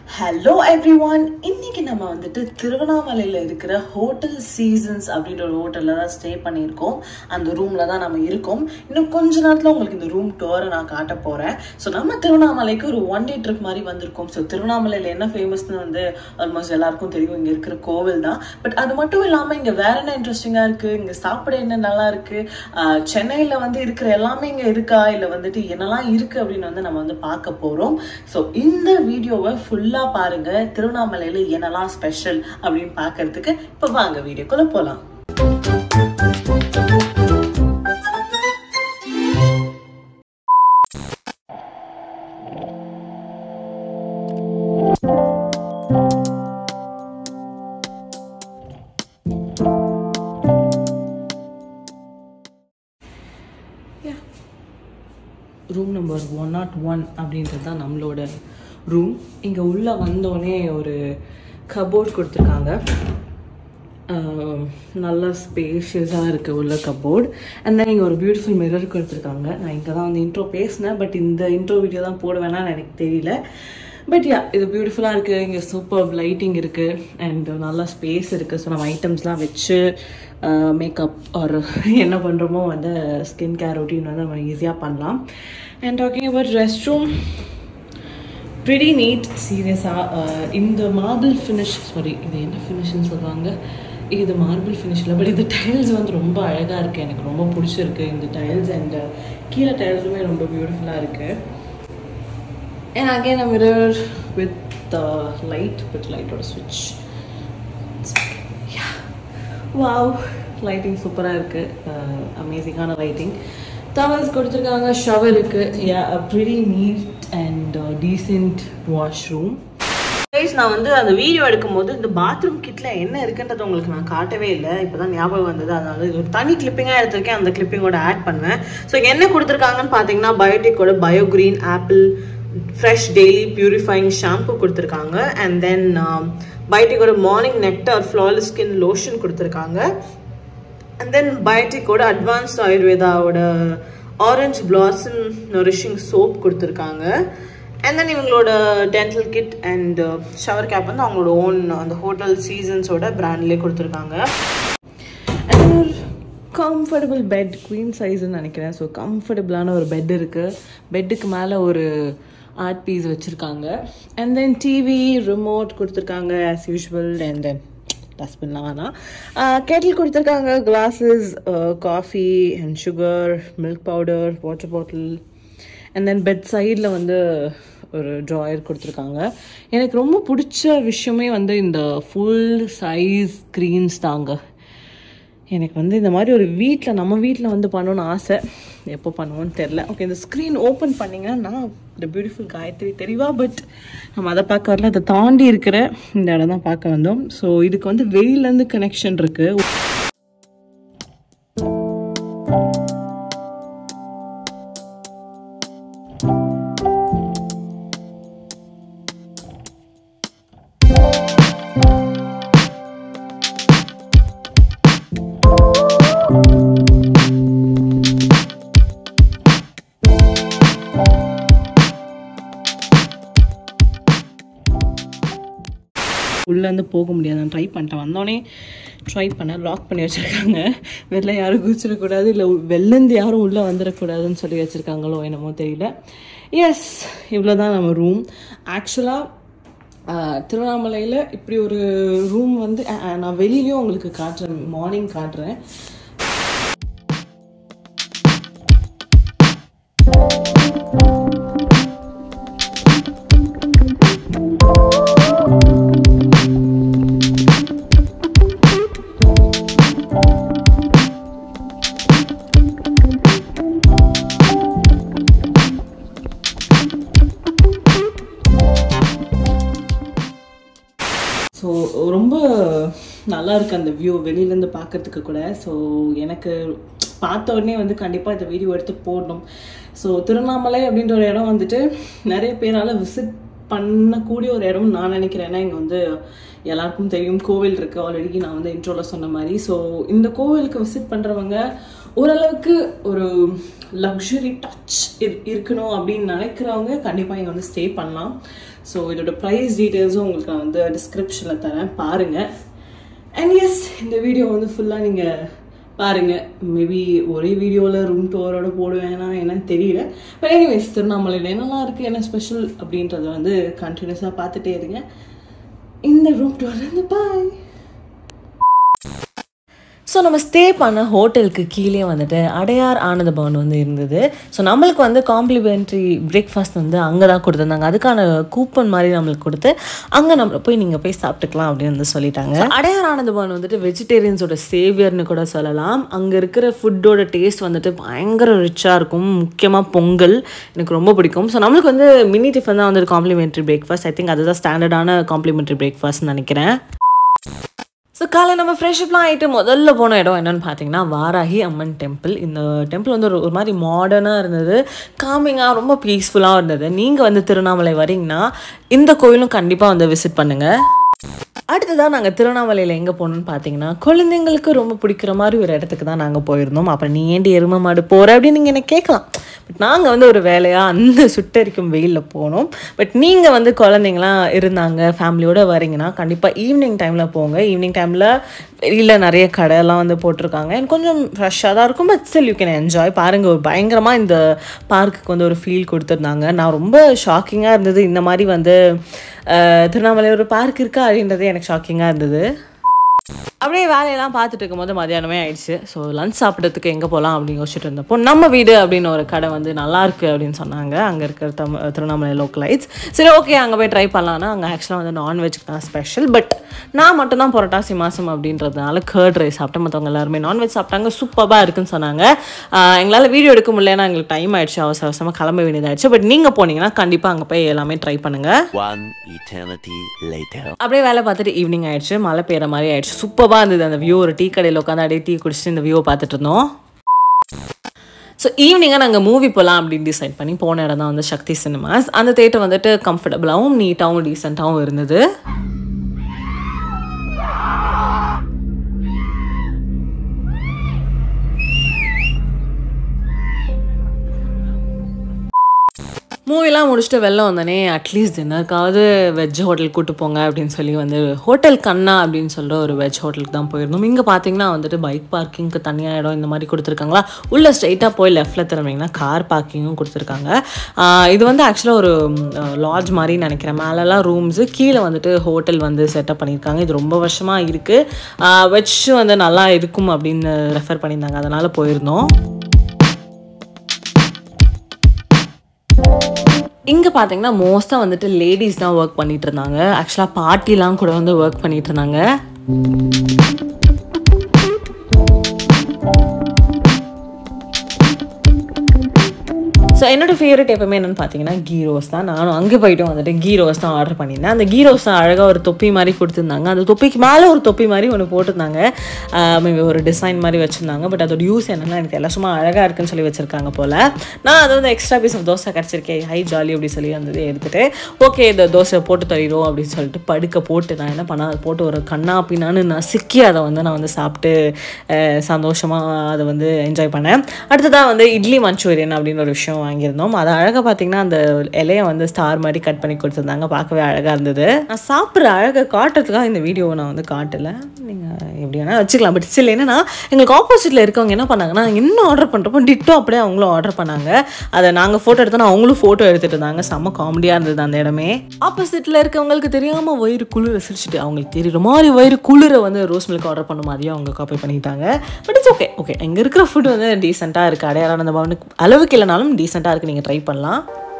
Hello everyone. இன்னைக்கு நம்ம வந்துட்டு திருவண்ணாமலையில இருக்கிற ஹோட்டல் சீசன்ஸ் அப்படின்ற ஒரு ஹோட்டல்ல தான் ஸ்டே பண்ணியிருக்கோம். அந்த ரூம்ல தான் நம்ம இருக்கோம். இன்னும் கொஞ்ச நேரத்துல உங்களுக்கு இந்த ரூம் டூரை நான் காட்ட போறேன். ஸோ நம்ம திருவண்ணாமலைக்கு ஒரு 1 day ட்ரிப் மாதிரி வந்திருக்கோம். ஸோ திருவண்ணாமலையில என்ன ஃபேமஸ்னு வந்து ஆல்மோஸ்ட் எல்லாருக்கும் தெரியும், இங்க இருக்கிற கோவில் தான். பட் அது மட்டும் இல்லாம இங்க வேற என்ன இன்ட்ரெஸ்டிங்கா இருக்கு, இங்க சாப்பிட என்ன நல்லா இருக்கு, சென்னையில வந்து இருக்கிற எல்லாமே இங்க இருக்கா, இல்ல வந்துட்டு என்னெல்லாம் இருக்கு அப்படின்னு வந்து நம்ம வந்து பார்க்க போறோம். ஸோ இந்த வீடியோவை ஃபுல்லா பாருங்க. திருவண்ணாமலையில என்னெல்லாம் ஸ்பெஷல் அப்படின்னு பார்க்கிறதுக்கு இப்ப வாங்க வீடியோக்குள்ள போலாம். ரூம் நம்பர் 101 அப்படின்றது தான் நம்மளோட ரூம். இங்கே உள்ளே வந்தோடனே ஒரு கபோர்ட் கொடுத்துருக்காங்க. நல்லா ஸ்பேஷியஸாக இருக்குது உள்ள கபோர்ட். அண்ட் தென் இங்கே ஒரு பியூட்டிஃபுல் மிரர் கொடுத்துருக்காங்க. நான் இங்கே தான் வந்து இன்ட்ரோ பேசினேன், பட் இந்த இன்ட்ரோ வீடியோ தான் போடுவேனான்னு எனக்கு தெரியல. பட் யா, இது பியூட்டிஃபுல்லாக இருக்குது. இங்கே சூப்பர் லைட்டிங் இருக்குது அண்ட் நல்லா ஸ்பேஸ் இருக்குது. ஸோ நம்ம ஐட்டம்ஸ்லாம் வச்சு மேக்கப் ஒரு என்ன பண்ணுறோமோ வந்து ஸ்கின் கேர் ரொட்டீன் வந்து நம்ம ஈஸியாக பண்ணலாம். And talking about rest room, pretty neat. சீரியஸாக இந்த மார்பிள் ஃபினிஷ், சாரி இது என்ன ஃபினிஷ்னு சொல்லுவாங்க, இது மார்பிள் ஃபினிஷ் இல்லை, பட் இது டைல்ஸ் வந்து ரொம்ப அழகாக இருக்குது. எனக்கு ரொம்ப பிடிச்சிருக்கு இந்த டைல்ஸ். அண்ட் கீழே டைல்ஸுமே ரொம்ப பியூட்டிஃபுல்லாக இருக்குது. And again a mirror with the light, with light or switch. Yeah, wow, lighting super irukku, amazing ana lighting. Towels கொடுத்திருக்காங்க, shower இருக்கு. Yeah, a pretty neat and decent washroom. Guys, நான் வந்து அந்த video எடுக்கும்போது இந்த பாத்ரூம் கிட்ல என்ன இருக்குன்றது உங்களுக்கு நான் காட்டவே இல்லை. இப்போதான் ஞாபகம் வந்தது. அதனால இது ஒரு தனி கிளிப்பிங்காக எடுத்திருக்கேன். அந்த கிளிப்பிங்கோட ஆட் பண்ணுவேன். ஸோ என்ன கொடுத்துருக்காங்கன்னு பார்த்தீங்கன்னா, பயோட்டிக்கோட bio green apple fresh daily purifying shampoo கொடுத்துருக்காங்க. அண்ட் தென் பயோட்டிக்கோட morning nectar flawless skin lotion கொடுத்துருக்காங்க. அண்ட் தென் பயோட்டிக்கோட அட்வான்ஸ்ட் ஆயுர்வேதாவோட ஆரஞ்ச் பிளாசம் நரிஷிங் சோப் கொடுத்துருக்காங்க. அண்ட் தென் இவங்களோட dental kit and shower cap வந்து அவங்களோட ஓன் அந்த ஹோட்டல் சீசன்ஸோட பிராண்ட்லேயே கொடுத்துருக்காங்க. அண்ட் கம்ஃபர்டபுள் பெட், குவீன் சைஸ்ன்னு நினைக்கிறேன். ஸோ கம்ஃபர்டபுளான ஒரு பெட் இருக்குது. பெட்டுக்கு மேலே ஒரு ஆர்ட் பீஸ் வச்சுருக்காங்க. அண்ட் தென் டிவி ரிமோட் கொடுத்துருக்காங்க ஆஸ் யூஷுவல். அண்ட் தென் டஸ்ட்பின்லாம் வேணாம். கெட்டில் கொடுத்துருக்காங்க, glasses, coffee and sugar, milk powder, water bottle. And then bed சைடில் வந்து ஒரு ட்ராயர் கொடுத்துருக்காங்க. எனக்கு ரொம்ப பிடிச்ச விஷயமே வந்து இந்த ஃபுல் சைஸ் ஸ்க்ரீன்ஸ் தாங்க. எனக்கு வந்து இந்த மாதிரி ஒரு வீட்டில், நம்ம வீட்டில் வந்து பண்ணணும்னு ஆசை. எப்போ பண்ணுவோன்னு தெரில. ஓகே, இந்த ஸ்க்ரீன் ஓப்பன் பண்ணிங்கன்னா நான் இந்த பியூட்டிஃபுல் காயத்ரி தெரியவா, பட் நம்ம அதை பார்க்க வரல. அதை தாண்டி இருக்கிற இந்த இடம் தான் பார்க்க வந்தோம். ஸோ இதுக்கு வந்து வெளியிலேருந்து கனெக்ஷன் இருக்குது. உள்ளேருந்து போக முடியாது. நான் ட்ரை பண்ணிட்டேன். வந்தோடனே ட்ரை பண்ணேன். லாக் பண்ணி வச்சுருக்காங்க. வெளில யாரும் குதிச்சிடக்கூடாது, இல்லை வெளிலேருந்து யாரும் உள்ளே வந்துடக்கூடாதுன்னு சொல்லி வச்சுருக்காங்களோ என்னமோ தெரியல. எஸ், இவ்வளோ தான் நம்ம ரூம். ஆக்சுவலாக திருவண்ணாமலையில் இப்படி ஒரு ரூம் வந்து நான் வெளியிலையும் உங்களுக்கு காட்டுறேன், மார்னிங் காட்டுறேன். ஸோ ரொம்ப நல்லா இருக்குது அந்த வியூ வெளியிலேருந்து பார்க்கறதுக்கு கூட. ஸோ எனக்கு பார்த்த உடனே வந்து கண்டிப்பாக இந்த வீடியோ எடுத்து போடணும். ஸோ திருவண்ணாமலை அப்படின்ற ஒரு இடம் வந்துட்டு நிறைய பேரால் விசிட் பண்ணக்கூடிய ஒரு இடம்னு நான் நினைக்கிறேன். ஏன்னா இங்கே வந்து எல்லாருக்கும் தெரியும் கோவில் இருக்குது, ஆல்ரெடி நான் வந்து இன்ட்ரோவில் சொன்ன மாதிரி. ஸோ இந்த கோவிலுக்கு விசிட் பண்ணுறவங்க ஓரளவுக்கு ஒரு லக்ஸரி டச் இருக்கணும் அப்படின்னு நினைக்கிறவங்க கண்டிப்பாக இங்கே வந்து ஸ்டே பண்ணலாம். ஸோ இதோட ப்ரைஸ் டீட்டெயில்ஸும் உங்களுக்கு நான் வந்து டிஸ்கிரிப்ஷனில் தரேன், பாருங்கள். அண்ட் எஸ், இந்த வீடியோ வந்து ஃபுல்லாக நீங்கள் பாருங்கள். மேபி ஒரே வீடியோவில் ரூம் டூரோட போடுவேன்னா என்னன்னு தெரியல. பட் எனிவேஸ், திருவண்ணாமலையில் என்னெல்லாம் இருக்குது, என்ன ஸ்பெஷல் அப்படின்றத வந்து கண்டினியூஸாக பார்த்துட்டே இருங்க. இந்த ரூம் டூர்லேருந்து பாய். ஸோ நம்ம ஸ்டே பண்ண ஹோட்டலுக்கு கீழே வந்துட்டு அடையார் ஆனந்த பவன் வந்து இருந்தது. ஸோ நம்மளுக்கு வந்து காம்ப்ளிமெண்ட்ரி பிரேக்ஃபாஸ்ட் வந்து அங்கே தான் கொடுத்துருந்தாங்க. அதுக்கான கூப்பன் மாதிரி நம்மளுக்கு கொடுத்து அங்கே நம்மளை போய் நீங்கள் போய் சாப்பிட்டுக்கலாம் அப்படின்னு வந்து சொல்லிட்டாங்க. அடையார் ஆனந்த பவன் வந்துட்டு வெஜிடேரியன்ஸோட சேவியர்னு கூட சொல்லலாம். அங்கே இருக்கிற ஃபுட்டோட டேஸ்ட் வந்துட்டு பயங்கர ரிச்சாக இருக்கும். முக்கியமாக பொங்கல் எனக்கு ரொம்ப பிடிக்கும். ஸோ நம்மளுக்கு வந்து மினி டிஃபன் தான் வந்துட்டு காம்ப்ளிமெண்ட்ரி பிரேக்ஃபாஸ்ட். ஐ திங்க் அதுதான் ஸ்டாண்டர்டான காம்ப்ளிமெண்ட்ரி பிரேக்ஃபாஸ்ட்னு நினைக்கிறேன். ஸோ காலை நம்ம ஃப்ரெஷ்அப்லாம் ஆகிட்டு முதல்ல போன இடம் என்னென்னு பார்த்தீங்கன்னா வாராகி அம்மன் டெம்பிள். இந்த டெம்பிள் வந்து ஒரு மாதிரி மாடர்னாக இருந்தது, காமிங்காக ரொம்ப பீஸ்ஃபுல்லாக இருந்தது. நீங்கள் வந்து திருவண்ணாமலை வரீங்கன்னா இந்த கோயிலும் கண்டிப்பாக வந்து விசிட் பண்ணுங்கள். அடுத்ததாக நாங்கள் திருவண்ணாமலையில் எங்கே போகணுன்னு பார்த்தீங்கன்னா குழந்தைங்களுக்கு ரொம்ப பிடிக்கிற மாதிரி ஒரு இடத்துக்கு தான் நாங்கள் போயிருந்தோம். அப்புறம் நீ ஏண்டி எருமை மாடு போகிற அப்படின்னு நீங்கள் எனக்கு கேட்கலாம். பட் நாங்கள் வந்து ஒரு வேலையாக அந்த சுட்டரிக்கும் வெயிலில் போனோம். பட் நீங்கள் வந்து குழந்தைங்களாம் இருந்தாங்க, ஃபேமிலியோடு வரீங்கன்னா கண்டிப்பாக ஈவினிங் டைமில் போங்க. ஈவினிங் டைமில் வெளியில் நிறைய கடையெல்லாம் வந்து போட்டிருக்காங்க. எனக்கு கொஞ்சம் ஃப்ரெஷ்ஷாக தான் இருக்கும். But still you can enjoy. பாருங்கள், ஒரு பயங்கரமாக இந்த பார்க்குக்கு வந்து ஒரு ஃபீல் கொடுத்துருந்தாங்க. நான் ரொம்ப ஷாக்கிங்காக இருந்தது, இந்த மாதிரி வந்து திருவண்ணாமலை ஒரு பார்க் இருக்கா அப்படின்றது எனக்கு ஷாக்கிங்காக இருந்தது. அப்படியே வேலையெல்லாம் பார்த்துட்டு இருக்கும்போது மதியானமே ஆயிடுச்சு. ஸோ லஞ்ச் சாப்பிட்றதுக்கு எங்கே போகலாம் அப்படின்னு யோசிச்சுட்டு இருந்தப்போ நம்ம வீடு அப்படின்னு ஒரு கடை வந்து நல்லாயிருக்கு அப்படின்னு சொன்னாங்க. அங்கே இருக்கிற திருவண்ணாமலை லோக்கலைட்ஸ். சரி, ஓகே, அங்கே போய் ட்ரை பண்ணலான்னா அங்கே ஆக்சுவலாக வந்து நான்வெஜ்க்கு தான் ஸ்பெஷல். பட் நான் மட்டும்தான் புரோட்டாசி மாதம் அப்படின்றதுனால கர்ட் ரைஸ் சாப்பிட்டேன். மற்றவங்க எல்லாருமே நான்வெஜ் சாப்பிட்டாங்க. சூப்பராக இருக்குன்னு சொன்னாங்க. எங்களால் வீடியோ எடுக்க முடியலன்னா எங்களுக்கு டைம் ஆயிடுச்சு, அவசர அவசரமாக கிளம்ப வேண்டியதாகிடுச்சு. பட் நீங்கள் போனீங்கன்னா கண்டிப்பாக அங்கே போய் எல்லாமே ட்ரை பண்ணுங்கள். அப்படியே வேலை பார்த்துட்டு ஈவினிங் ஆயிடுச்சு, மழை பெய்கிற மாதிரி ஆயிடுச்சு. சூப்பராக இருந்தது அந்த வியூ. ஒரு டீ கடையில் உட்காந்து அப்படியே டீ குடிச்சிட்டு இந்த வியூவை பார்த்துட்டு இருந்தோம். ஸோ ஈவினிங்காக நாங்கள் மூவி போகலாம் அப்படின்னு டிசைட் பண்ணி போன இடம் தான் வந்து சக்தி சினிமாஸ். அந்த தேட்டர் வந்துட்டு கம்ஃபர்டபுளாகவும் நீட்டாகவும் டீசெண்டாகவும் இருந்தது. மூவிலாம் முடிச்சுட்டு வெளில வந்தோடனே அட்லீஸ்ட் டின்னருக்காவது வெஜ் ஹோட்டல் கூட்டு போங்க அப்படின்னு சொல்லி வந்து ஹோட்டல் கண்ணா அப்படின்னு சொல்கிற ஒரு வெஜ் ஹோட்டலுக்கு தான் போயிருந்தோம். இங்கே பார்த்தீங்கன்னா வந்துட்டு பைக் பார்க்கிங்க்கு தனியாக இடம் இந்த மாதிரி கொடுத்துருக்காங்களா. உள்ளே ஸ்ட்ரைட்டாக போய் லெஃப்ட்டில் திரும்பிங்கன்னா கார் பார்க்கிங்கும் கொடுத்துருக்காங்க. இது வந்து ஆக்சுவலாக ஒரு லாட்ஜ் மாதிரி நினைக்கிறேன். மேலெல்லாம் ரூம்ஸு, கீழே வந்துட்டு ஹோட்டல் வந்து செட்டப் பண்ணியிருக்காங்க. இது ரொம்ப வருஷமாக இருக்குது. வெஜ் வந்து நல்லா இருக்கும் அப்படின்னு ரெஃபர் பண்ணியிருந்தாங்க, அதனால் போயிருந்தோம். இங்கே பார்த்தீங்கன்னா மோஸ்ட்டாக வந்துட்டு லேடிஸ் தான் ஒர்க் பண்ணிகிட்டு இருந்தாங்க. ஆக்சுவலாக பார்ட்டிலாம் கூட வந்து ஒர்க் பண்ணிகிட்டு இருந்தாங்க. ஸோ என்னோடய ஃபேவரட் எப்பவுமே என்னென்னு பார்த்தீங்கன்னா கீ ரோஸ் தான். நானும் அங்கே போய்ட்டும் வந்துட்டு கீ ரோஸ் தான் ஆர்டர் பண்ணியிருந்தேன். அந்த கீ ரோஸ் தான் அழகாக ஒரு தொப்பி மாதிரி கொடுத்துருந்தாங்க. அந்த தொப்பிக்கு மேலே ஒரு தொப்பி மாதிரி ஒன்று போட்டிருந்தாங்க. மேபி ஒரு டிசைன் மாதிரி வச்சுருந்தாங்க. பட் அதோட யூஸ் என்னென்னா எனக்கு எல்லாம் சும்மா அழகாக இருக்குன்னு சொல்லி வச்சுருக்காங்க போல். நான் அது வந்து எக்ஸ்ட்ரா பீஸ் ஆஃப் தோசை கிடச்சிருக்கேன், ஹை ஜாலி அப்படி சொல்லி வந்தது எடுத்துகிட்டு ஓகே இந்த தோசை போட்டு தருவோம் அப்படின்னு சொல்லிட்டு படுக்க போட்டு நான் என்ன பண்ணேன், அதை போட்டு ஒரு கண்ணா பின்னான்னு நசுக்கி அதை வந்து நான் வந்து சாப்பிட்டு சந்தோஷமாக அதை வந்து என்ஜாய் பண்ணேன். அடுத்ததாக வந்து இட்லி மஞ்சூரியன் அப்படின்னு ஒரு விஷயம் வாங்கியிருந்தோம். அது அழகாக பார்த்தீங்கன்னா அந்த இலையை வந்து ஸ்டார் மாதிரி கட் பண்ணி கொடுத்துருந்தாங்க. பார்க்கவே அழகாக இருந்தது. நான் சாப்பிட்ற அழகாக காட்டுறதுக்காக இந்த வீடியோவை நான் வந்து காட்டலை, நீங்கள் எப்படி வேணால் வச்சுக்கலாம். பட் ஸ்டில் என்னன்னா எங்களுக்கு ஆப்போசிட்டில் இருக்கவங்க என்ன பண்ணாங்கன்னா என்ன ஆர்டர் பண்ணுறப்போ டிட்டோ அப்படியே அவங்களும் ஆர்டர் பண்ணாங்க. அதை நாங்கள் ஃபோட்டோ எடுத்தோன்னா அவங்களும் ஃபோட்டோ எடுத்துகிட்டு இருந்தாங்க. செம்ம காமெடியாக இருந்தது அந்த இடமே. ஆப்போசிட்டில் இருக்கவங்களுக்கு தெரியாமல் வயிறு குளிர சிரிச்சுட்டு அவங்களுக்கு தெரியுற மாதிரி வயிறு குளிர வந்து ரோஸ் மில்க் ஆர்டர் பண்ண மாதிரியும் அவங்க காப்பி பண்ணிட்டாங்க. But it's okay. இங்கே இருக்கிற ஃபுட் வந்து டீசெண்டாக இருக்குது. அடையாளம் அந்த அளவுக்கு இல்லைனாலும் டீசெண்டாக இருக்குது, நீங்கள் ட்ரை பண்ணலாம்.